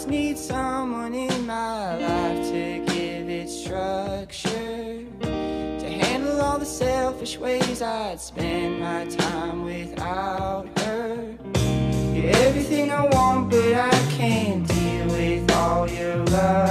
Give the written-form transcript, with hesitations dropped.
just need someone in my life to give it structure, to handle all the selfish ways I'd spend my time without her. You're everything I want, but I can't deal with all your love.